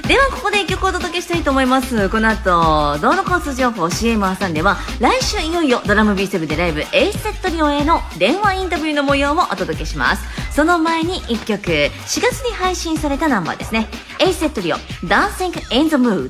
ではここで1曲お届けしたいと思います。この後道路交通情報 CM を挟んでは来週いよいよドラム B7 でライブエイセットリオへの電話インタビューの模様をお届けします。その前に1曲4月に配信されたナンバーですね。エイセットリオ Dancing in the Mood。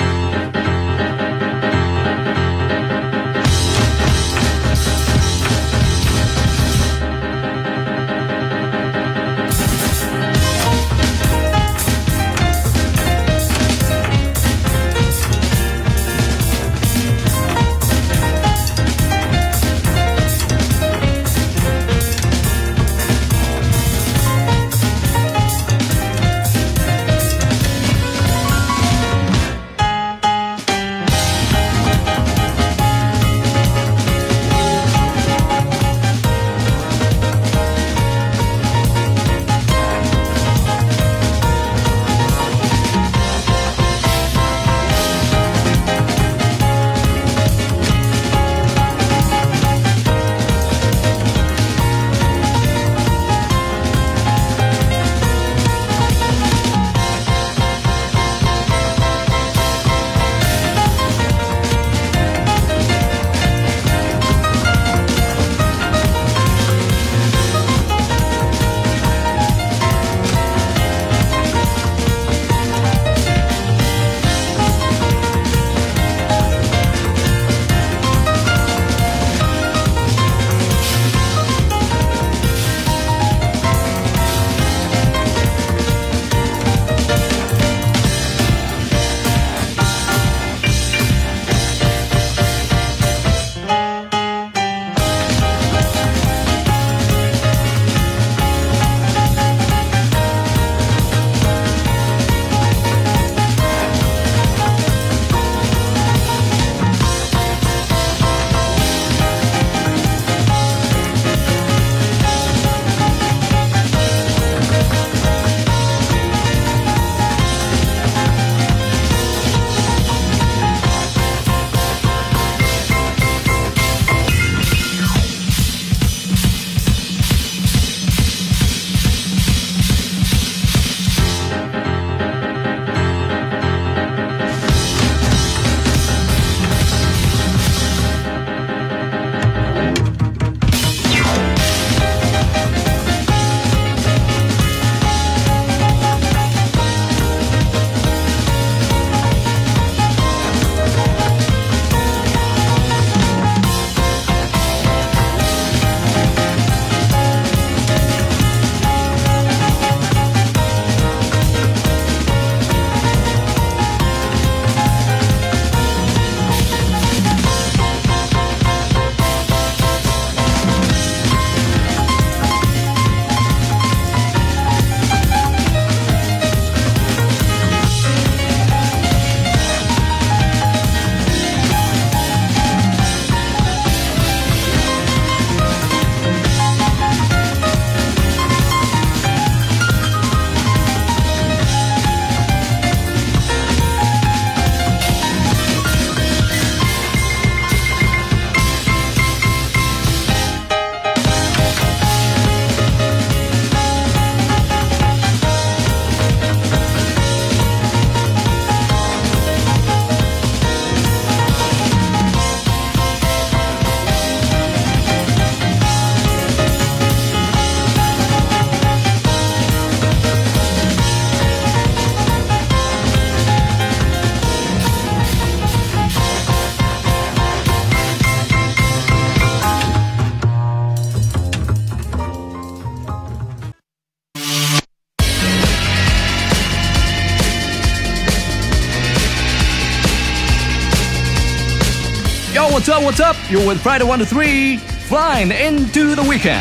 What's up? What's up? You're with Friday 1 to 3, flying into the weekend.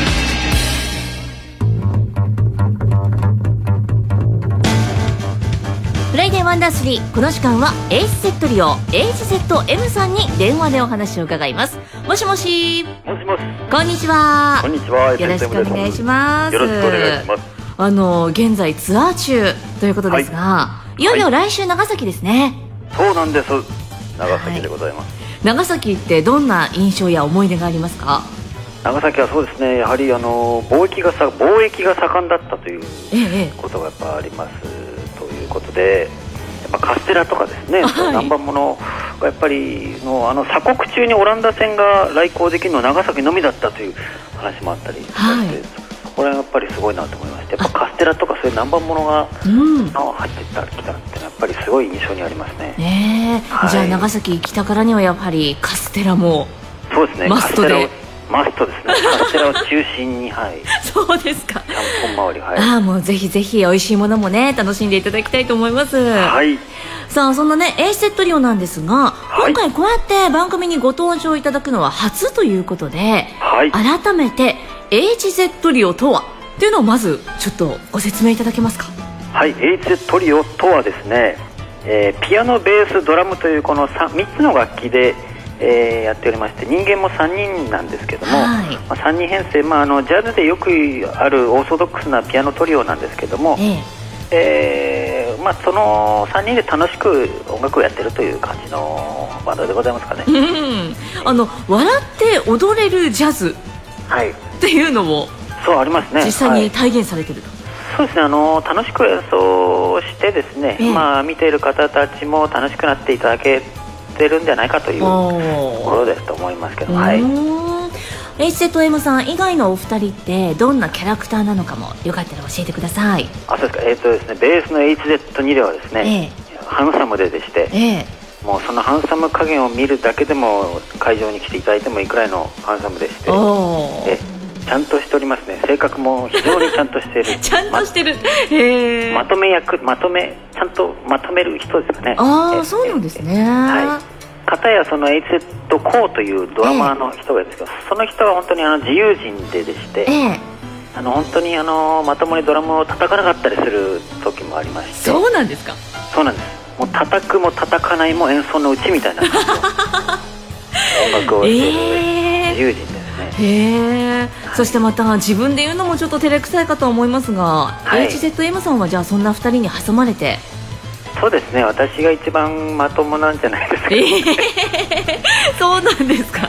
フライデーワンダースリー、この時間はエイスセットリオエイジセット M さんに電話でお話を伺います。もしもし。 もしもし。 こんにちは。 こんにちは。 よろしくお願いします。 よろしくお願いします。 現在ツアー中ということですが、はい、いよいよ来週長崎ですね。 そうなんです。長崎でございます。 長崎ってどんな印象や思い出がありますか？ 長崎はそうですね、やはり貿易が盛んだったということがやっぱありますといういうことで、やっぱカステラとかですね、 はい、 南蛮物がやっぱり鎖国中にオランダ船が来航できるのは長崎のみだったという話もあったりして、 はい、 これはやっぱりすごいなと思いまして、やっぱカステラとかそういう南蛮物が、入ってきたっていうのはやっぱりすごい印象にありますね。 はい、じゃあ長崎来たからにはやはりカステラもそうですね、 マストでマストですね。カステラを中心に、はい。 そうですか。 ちゃんぽん周り、はい。 もうぜひぜひ美味しいものもね楽しんでいただきたいと思います。 はい。 さあそんなねエイジセットリオなんですが、今回こうやって番組にご登場いただくのは初ということで、はい、改めてエイジセットリオとはっていうのをまずちょっとご説明いただけますか。 はい、エイジセットリオとはですね、ピアノ、ベース、ドラムというこの 3つの楽器でやっておりまして、人間も3人なんですけども、はい、3人編成、ジャズでよくあるオーソドックスなピアノトリオなんですけども、その3人で楽しく音楽をやってるという感じのバンドでございますかね。 笑って踊れるジャズっていうのも、 そうありますね。 実際に体現されてると、 そうですね、楽しく演奏してですね、見ている方たちも楽しくなっていただけてるんじゃないかというところですと思いますけど、はい。 HZM さん以外のお二人ってどんなキャラクターなのかもよかったら教えてください。 そうですか。ですね、ベースの HZ2 ではですね、ハンサムでして、もうそのハンサム加減を見るだけでも会場に来ていただいてもいいくらいのハンサムでして、ちゃんとしておりますね。性格も非常にちゃんとしているちゃんとしてる、 ちゃんとまとめる人ですかね。 そうなんですね。 片やその HZ コーというドラマーの人がいるんですけど、その人は本当に自由人でして、本当にまともにドラムを叩かなかったりする時もありまして。 そうなんですか。 そうなんです。もう叩くも叩かないも演奏のうちみたいな音楽をしている自由人ですね。 そしてまた自分で言うのもちょっと照れくさいかと思いますが、HZM さんはじゃあそんな2人に挟まれて。 そうですね、私が一番まともなんじゃないですか、 そうなんですか。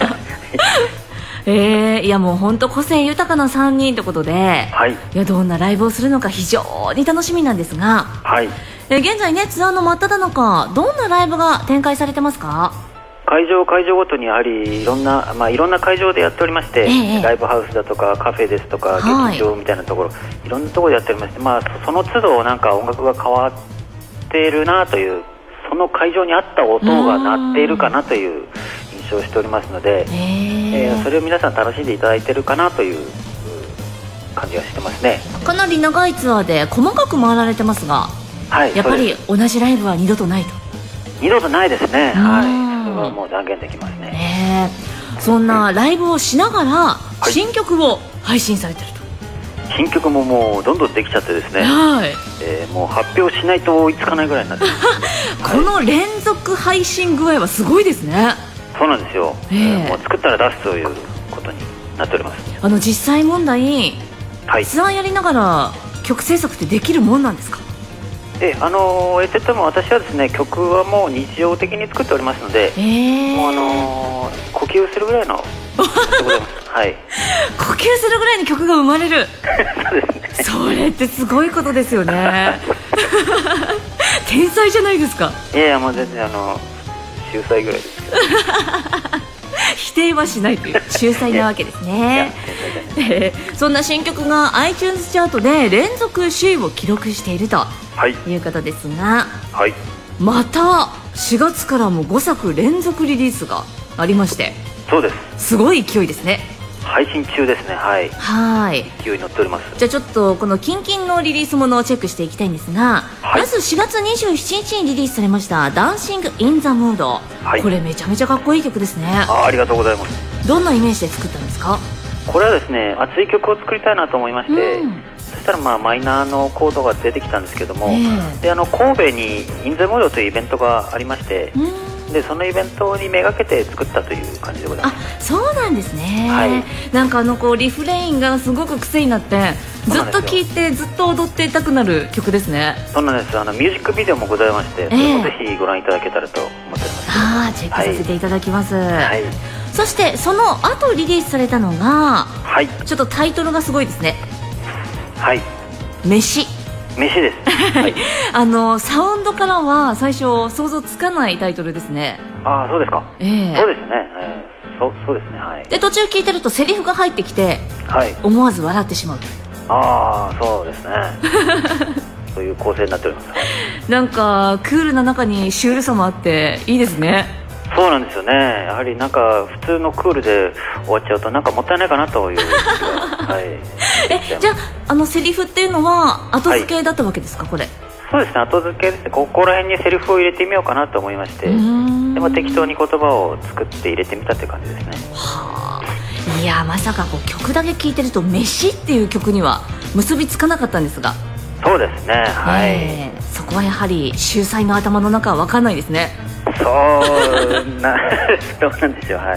いやもう本当個性豊かな3人ということで、いやどんなライブをするのか非常に楽しみなんですが、現在ねツアーの真っ只中、どんなライブが展開されてますか。 会場ごとにやはりいろんな会場でやっておりまして、ライブハウスだとかカフェですとか劇場みたいなところ、いろんなところでやっておりまして、その都度なんか音楽が変わっているなという、その会場に合った音が鳴っているかなという印象をしておりますので、それを皆さん楽しんでいただいているかなという感じがしてますね。 かなり長いツアーで細かく回られてますが、やっぱり同じライブは二度とないと。 二度とないですね。それはもう断言できますね。 そんなライブをしながら新曲を配信されてると。 新曲ももうどんどんできちゃってですね、もう発表しないと追いつかないぐらいになってこの連続配信具合はすごいですね。 そうなんですよ。もう作ったら出すということになっております。 実際問題、ツアーやりながら曲制作ってできるもんなんですか。 HZ も私はですね、曲はもう日常的に作っておりますので、もう呼吸するぐらいのでございます。 呼吸するぐらいに曲が生まれるそうですね。 それってすごいことですよね。天才じゃないですか。 いやもう全然秀才ぐらいですけど否定はしないという秀才なわけですね。そんな新曲が iTunes チャートで連続首位を記録しているということですが、また4月からも5作連続リリースがありまして。 そうです。 すごい勢いですね。 配信中ですね。勢いに乗っております。 じゃあちょっとこのキンキンのリリースものをチェックしていきたいんですが、まず4月27日にリリースされましたダンシングインザムード、これめちゃめちゃかっこいい曲ですね。 ありがとうございます。 どんなイメージで作ったんですか。 これはですね、熱い曲を作りたいなと思いまして、そしたらマイナーのコードが出てきたんですけども、で神戸にインザムードというイベントがありまして、でそのイベントにめがけて作ったという感じでございます。 そうなんですね。なんかリフレインがすごく癖になってずっと聴いてずっと踊っていたくなる曲ですね。 そうなんです。ミュージックビデオもございまして、それもぜひご覧いただけたらと思っております。 チェックさせていただきます。そしてその後リリースされたのが、ちょっとタイトルがすごいですね。 飯。 飯です、はい、 サウンドからは最初想像つかないタイトルですね。 ああ、そうですか。そうですね、そうですね、はい。 で途中聞いてるとセリフが入ってきて、 はい、 思わず笑ってしまう。 ああ、そうですねそういう構成になっております。 なんかクールな中にシュールさもあっていいですね。 そうなんですよね。やはりなんか普通のクールで終わっちゃうとなんかもったいないかなというはい、 じゃあセリフっていうのは後付けだったわけですか、これ。 そうですね、後付けですね。ここら辺にセリフを入れてみようかなと思いまして、でも適当に言葉を作って入れてみたって感じですね。 はあ、いやまさか曲だけ聴いてると飯っていう曲には結びつかなかったんですが。 そうですね、はい、 そこはやはり秀才の頭の中は分かんないですね。 そうなんですよ。はい、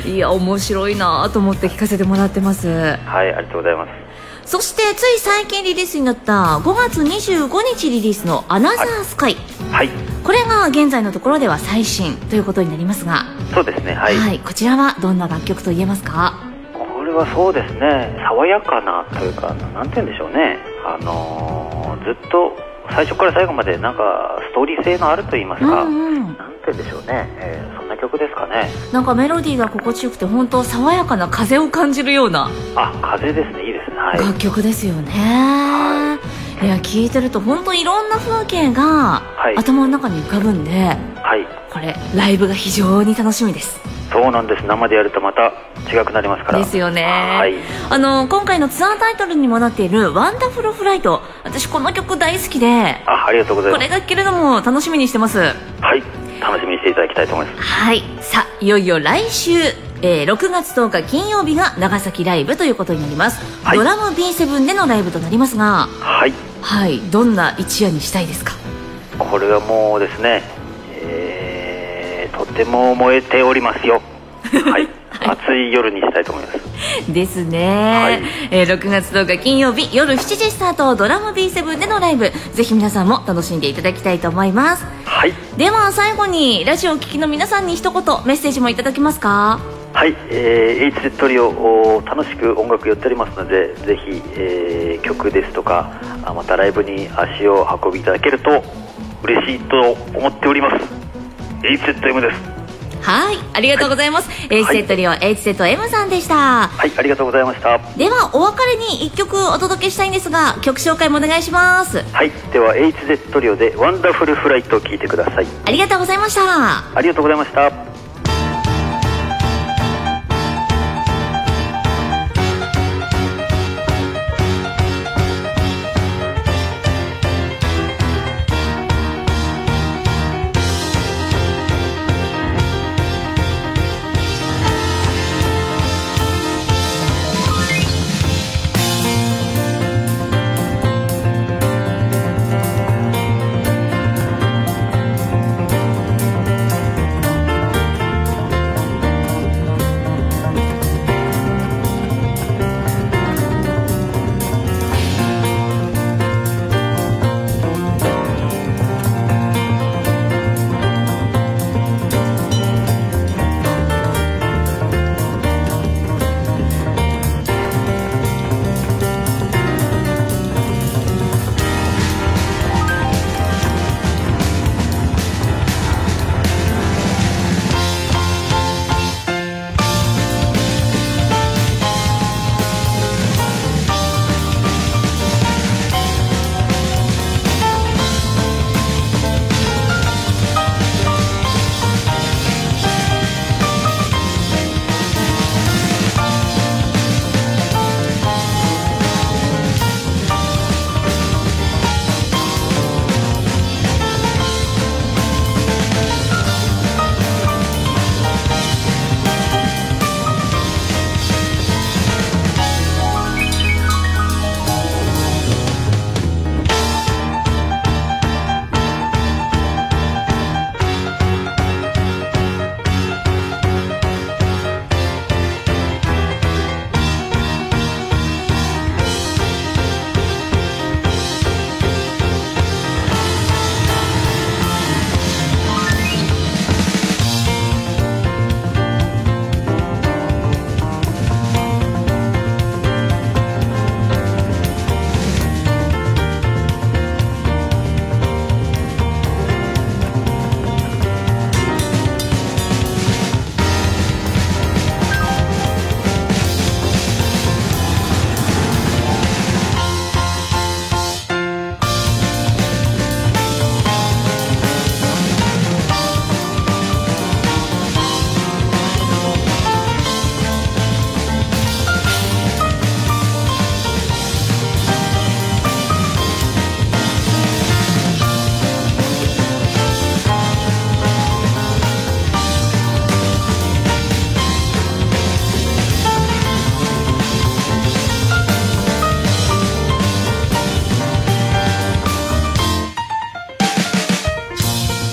いや面白いなと思って聞かせてもらってます。はい、 ありがとうございます。 そしてつい最近リリースになった5月25日リリースのアナザースカイ、 はい、 これが現在のところでは最新ということになりますが。 そうですね、はい、 はい、こちらはどんな楽曲と言えますか？ これはそうですね、爽やかなというか、なんて言うんでしょうね、ずっと最初から最後までなんかストーリー性のあると言いますか、なんて言うんでしょうね、そんな曲ですかね。 なんかメロディーが心地よくて本当爽やかな風を感じるような、 風ですね、いいですね、はい、 楽曲ですよね。はい、いや聴いてると本当いろんな風景が頭の中に浮かぶんで、はい、これライブが非常に楽しみです。 そうなんです、生でやるとまた違くなりますからですよね。 はい、 今回のツアータイトルにもなっているワンダフルフライト、私この曲大好きで、 ありがとうございます。 これが聴けるのも楽しみにしてます。 はい、楽しみにしていただきたいと思います。 はい、さあいよいよ来週、6月10日金曜日が長崎ライブということになります、はい、ドラム B7 でのライブとなりますが、はい、はい、どんな一夜にしたいですか？ これはもうですね、とても燃えておりますよはい、暑い夜にしたいと思いますですね、はい、6月10日金曜日夜7時スタート、ドラム B7 でのライブ、ぜひ皆さんも楽しんでいただきたいと思います。はい、では最後にラジオを聴きの皆さんに一言メッセージもいただけますか？ はい、HZ トリオ楽しく音楽やっておりますので、ぜひ、曲ですとかまたライブに足を運びいただけると嬉しいと思っております。 HZM です。 はい、ありがとうございます。HZ トリオ HZM さんでした。 はい、ありがとうございました。 ではお別れに1曲お届けしたいんですが、曲紹介もお願いします。 はい、では HZ トリオでワンダフルフライトを聴いてください。 ありがとうございました。 ありがとうございました。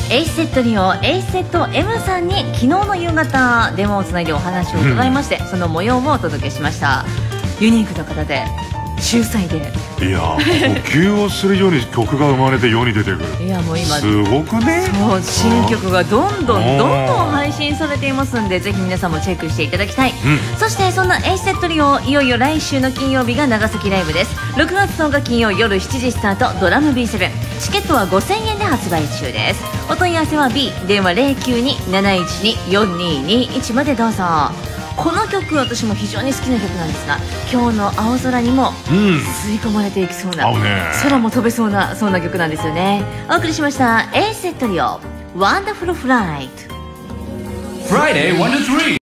エイセットリオエイセット M さんに昨日の夕方電話をつないでお話を伺いまして、その模様をお届けしました。ユニークな方で秀才で、 いや呼吸をするように曲が生まれて世に出てくる。 いやもう今すごくね。 そう新曲がどんどん配信されていますんで、ぜひ皆さんもチェックしていただきたい、そしてそんなエイセットリオ、いよいよ来週の金曜日が長崎ライブです。6月10日金曜夜7時スタート、ドラム B7、 チケットは5000円で発売中です。お問い合わせは B 電話 092-712-4221 までどうぞ。この曲私も非常に好きな曲なんですが、今日の青空にも吸い込まれていきそうな、空も飛べそうな、そんな曲なんですよね。お送りしましたエイセットリオワンダフルフライト Friday 1 to 3